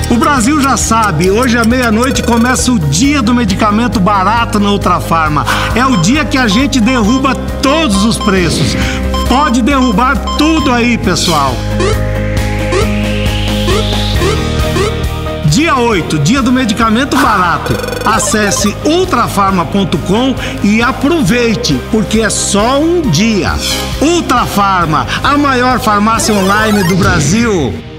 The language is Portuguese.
O Brasil já sabe, hoje à meia-noite começa o dia do medicamento barato na Ultrafarma. É o dia que a gente derruba todos os preços. Pode derrubar tudo aí, pessoal. Dia 8, dia do medicamento barato. Acesse ultrafarma.com e aproveite, porque é só um dia. Ultrafarma, a maior farmácia online do Brasil.